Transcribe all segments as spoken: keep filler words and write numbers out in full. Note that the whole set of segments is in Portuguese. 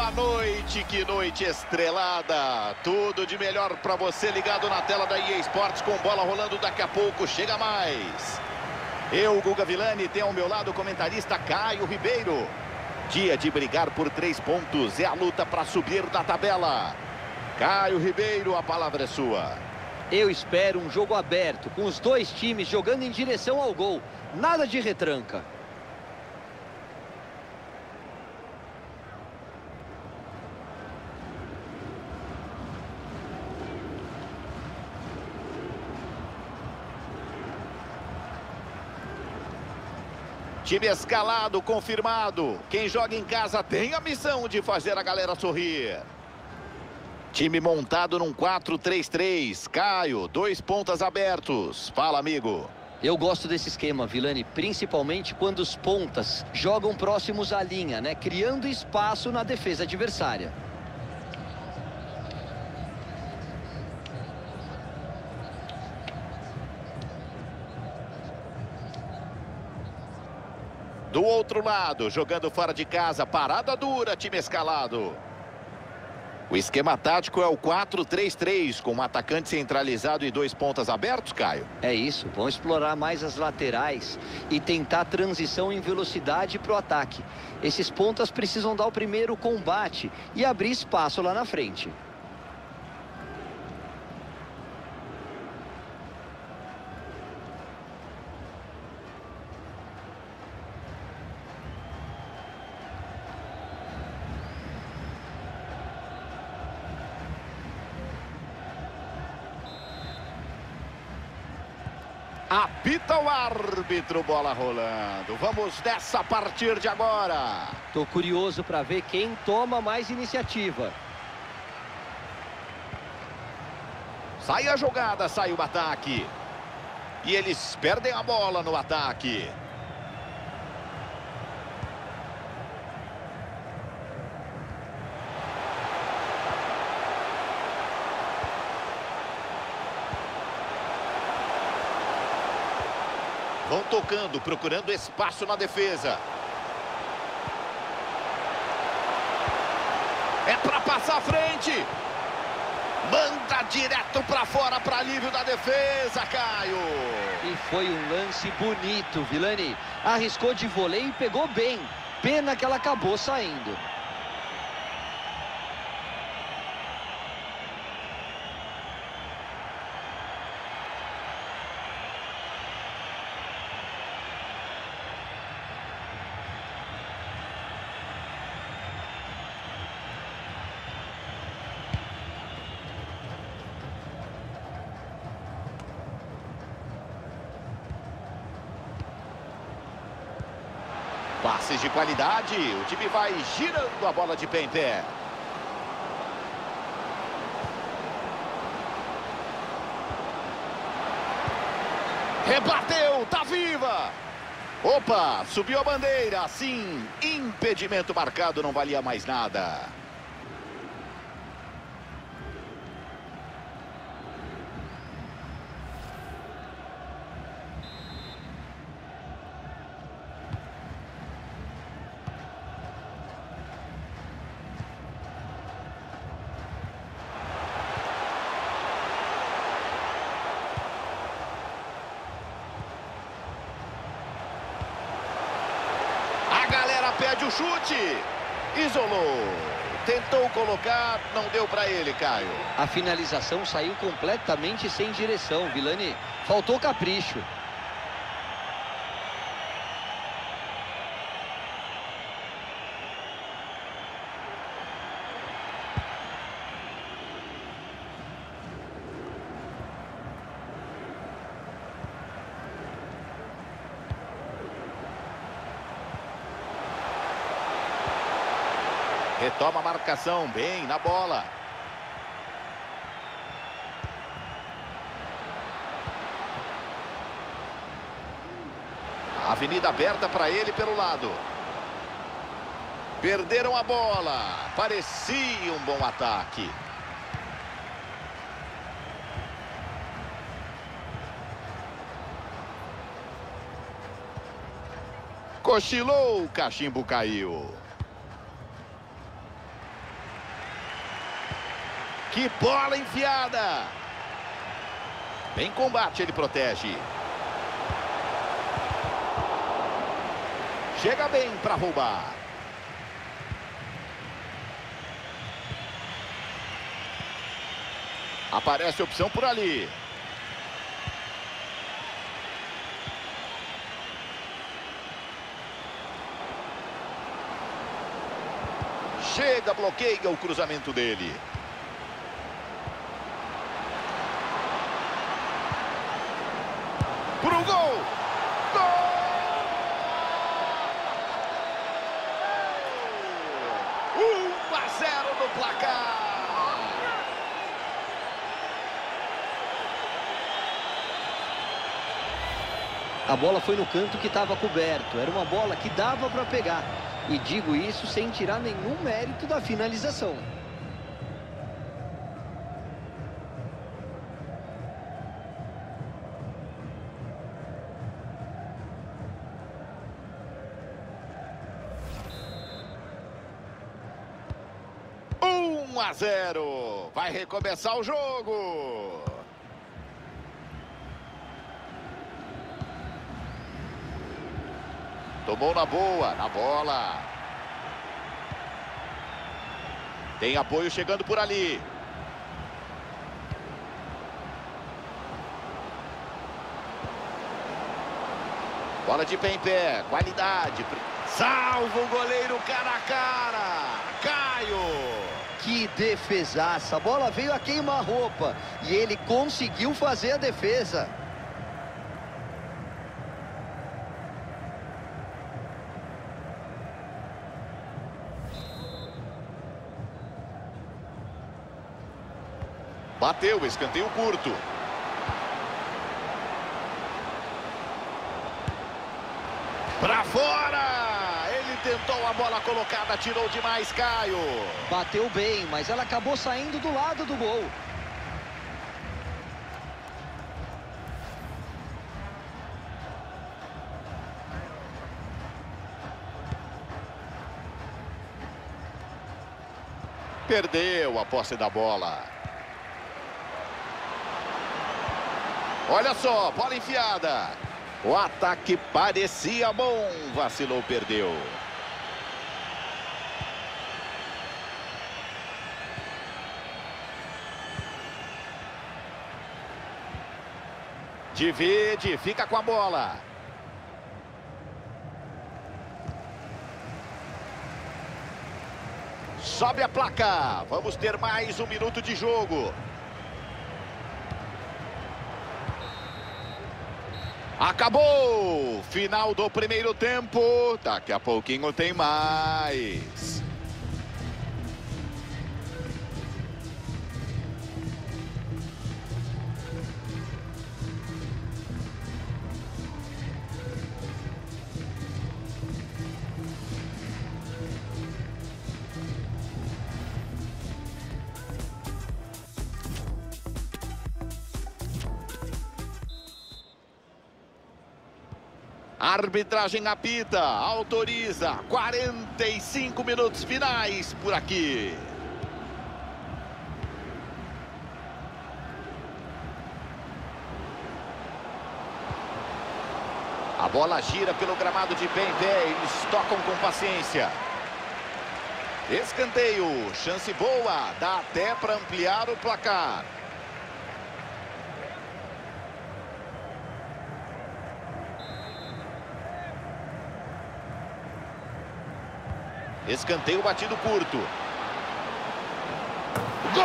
Boa noite, que noite estrelada. Tudo de melhor para você ligado na tela da E A Sports com bola rolando. Daqui a pouco chega mais. Eu, Guga Villani, tenho ao meu lado o comentarista Caio Ribeiro. Dia de brigar por três pontos. É a luta para subir da tabela. Caio Ribeiro, a palavra é sua. Eu espero um jogo aberto, com os dois times jogando em direção ao gol. Nada de retranca. Time escalado, confirmado. Quem joga em casa tem a missão de fazer a galera sorrir. Time montado num quatro três três. Caio, dois pontas abertos. Fala, amigo. Eu gosto desse esquema, Villani, principalmente quando os pontas jogam próximos à linha, né? Criando espaço na defesa adversária. Do outro lado, jogando fora de casa, parada dura, time escalado. O esquema tático é o quatro três três, com um atacante centralizado e dois pontas abertos, Caio. É isso, vão explorar mais as laterais e tentar transição em velocidade para o ataque. Esses pontas precisam dar o primeiro combate e abrir espaço lá na frente. Apita o árbitro, bola rolando. Vamos nessa a partir de agora. Tô curioso para ver quem toma mais iniciativa. Sai a jogada, sai o ataque. E eles perdem a bola no ataque. Vão tocando, procurando espaço na defesa. É para passar à frente. Manda direto para fora para alívio da defesa, Caio. E foi um lance bonito, Villani. Arriscou de voleio e pegou bem. Pena que ela acabou saindo. Passes de qualidade, o time vai girando a bola de pé em pé. Rebateu, tá viva! Opa, subiu a bandeira, sim, impedimento marcado, não valia mais nada. Pede o chute, isolou, tentou colocar, não deu para ele, Caio. A finalização saiu completamente sem direção, Villani. Faltou capricho. Retoma a marcação, bem na bola. Avenida aberta para ele pelo lado. Perderam a bola. Parecia um bom ataque. Cochilou, o cachimbo caiu. Que bola enfiada! Em combate ele protege. Chega bem para roubar. Aparece a opção por ali. Chega, bloqueia o cruzamento dele. Pro gol! Gol! um a zero no placar. A bola foi no canto que estava coberto. Era uma bola que dava para pegar. E digo isso sem tirar nenhum mérito da finalização. um a zero. Vai recomeçar o jogo. Tomou na boa, na bola. Tem apoio chegando por ali. Bola de pé em pé, qualidade. Salva o goleiro cara a cara. Caio. Que defesaça. A bola veio a queima-roupa. E ele conseguiu fazer a defesa. Bateu, escanteio curto. Pra fora! Ele tentou a bola colocada, tirou demais, Caio. Bateu bem, mas ela acabou saindo do lado do gol. Perdeu a posse da bola. Olha só, bola enfiada. O ataque parecia bom. Vacilou, perdeu. Divide, fica com a bola. Sobe a placa. Vamos ter mais um minuto de jogo. Acabou! Final do primeiro tempo. Daqui a pouquinho tem mais. Arbitragem apita, autoriza, quarenta e cinco minutos finais por aqui. A bola gira pelo gramado de pé em pé, eles tocam com paciência. Escanteio, chance boa, dá até para ampliar o placar. Escanteio batido curto. Gol!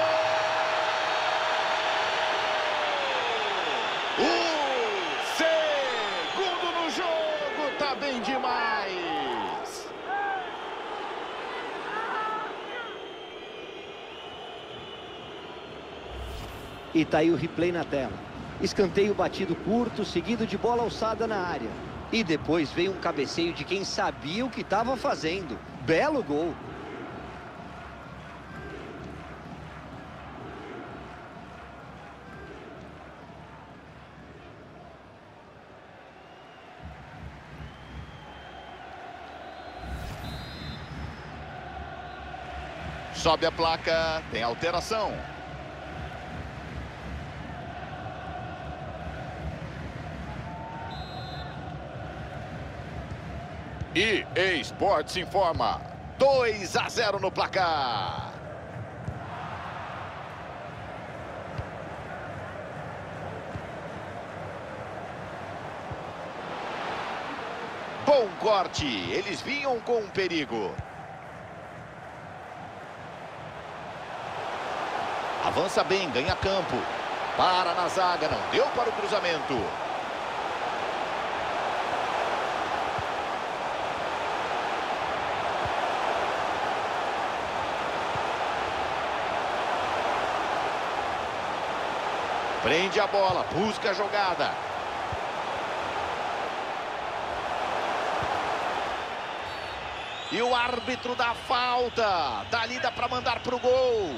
O segundo no jogo, tá bem demais. E tá aí o replay na tela. Escanteio batido curto, seguido de bola alçada na área. E depois veio um cabeceio de quem sabia o que estava fazendo. Belo gol. Sobe a placa, tem alteração. E E A Sports informa, dois a zero no placar. Bom corte, eles vinham com um perigo. Avança bem, ganha campo. Para na zaga, não deu para o cruzamento. Prende a bola, busca a jogada. E o árbitro dá falta. Dali dá para mandar para o gol.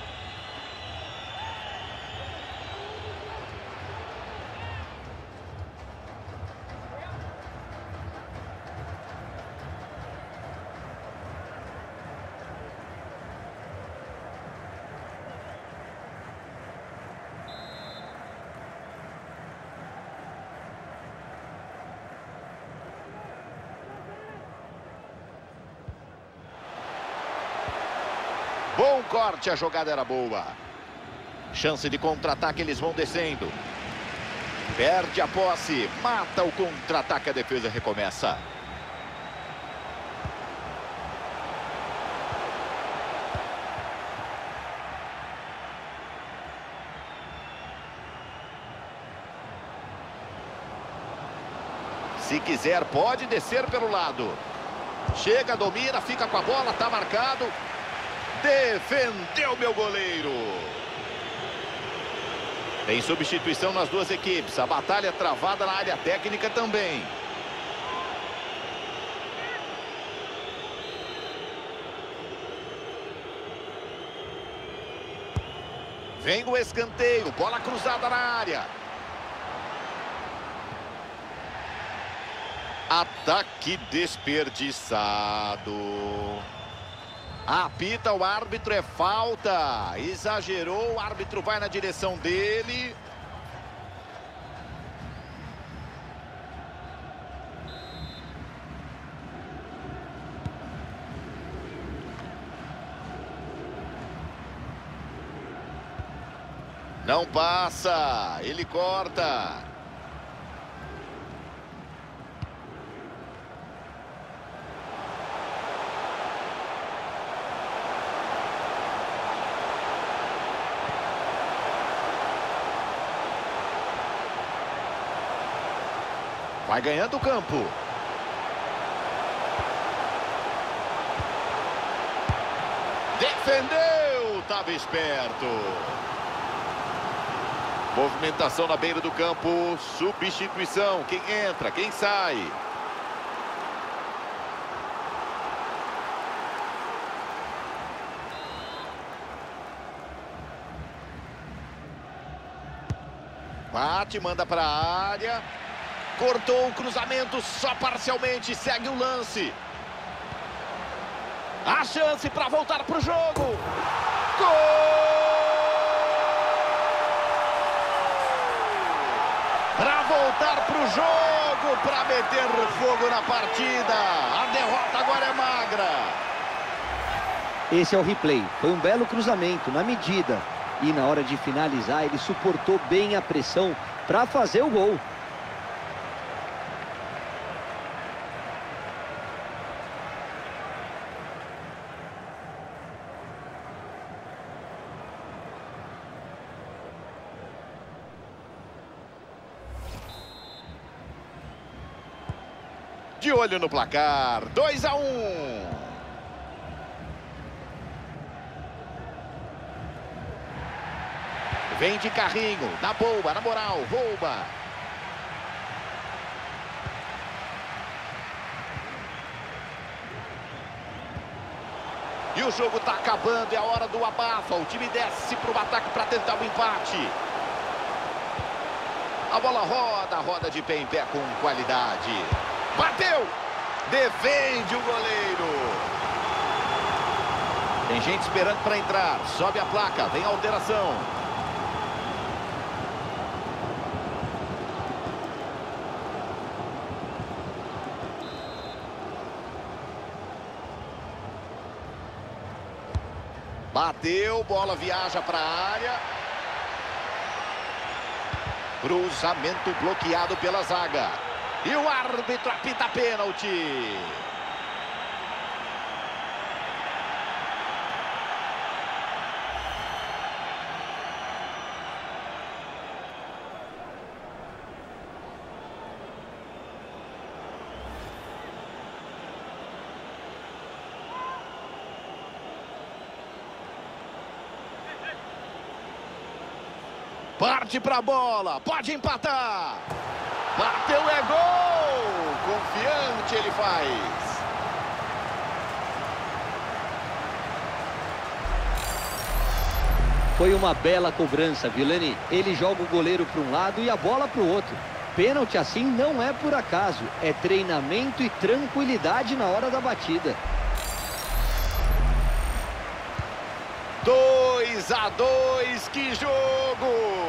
Bom corte, a jogada era boa. Chance de contra-ataque, eles vão descendo. Perde a posse, mata o contra-ataque, a defesa recomeça. Se quiser, pode descer pelo lado. Chega, domina, fica com a bola, tá marcado. Defendeu meu goleiro. Tem substituição nas duas equipes. A batalha travada na área técnica também. Vem o escanteio. Bola cruzada na área. Ataque desperdiçado. Apita o árbitro, é falta. Exagerou, o árbitro vai na direção dele. Não passa, ele corta. Vai ganhando o campo. Defendeu, estava esperto. Movimentação na beira do campo, substituição. Quem entra, quem sai? Bate, manda para a área. Cortou o cruzamento só parcialmente, segue o lance. A chance para voltar para o jogo. Gol! Para voltar para o jogo, para meter fogo na partida. A derrota agora é magra. Esse é o replay. Foi um belo cruzamento na medida. E na hora de finalizar, ele suportou bem a pressão para fazer o gol. De olho no placar, dois a um. Vem de carrinho, na boa, na moral, rouba. E o jogo tá acabando, é a hora do abafa. O time desce para o ataque para tentar o empate. A bola roda, roda de pé em pé com qualidade. Bateu! Defende o goleiro. Tem gente esperando para entrar. Sobe a placa, vem a alteração. Bateu, bola viaja para a área. Cruzamento bloqueado pela zaga. E o árbitro apita pênalti. Parte para a bola, pode empatar. Bateu, é gol. Confiante ele faz. Foi uma bela cobrança, Vilani. Ele joga o goleiro para um lado e a bola para o outro. Pênalti assim não é por acaso. É treinamento e tranquilidade na hora da batida. dois a dois, que jogo!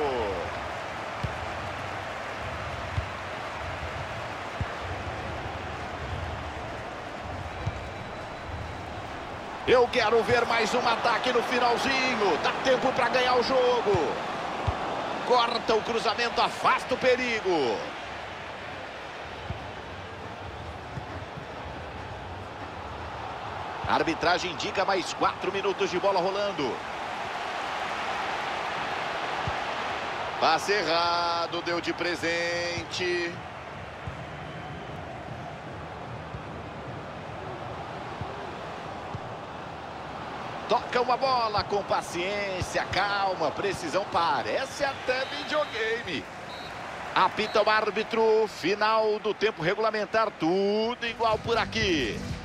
Eu quero ver mais um ataque no finalzinho. Dá tempo para ganhar o jogo. Corta o cruzamento, afasta o perigo. A arbitragem indica mais quatro minutos de bola rolando. Passe errado, deu de presente. Toca uma bola com paciência, calma, precisão, parece até videogame. Apita o árbitro, final do tempo regulamentar, tudo igual por aqui.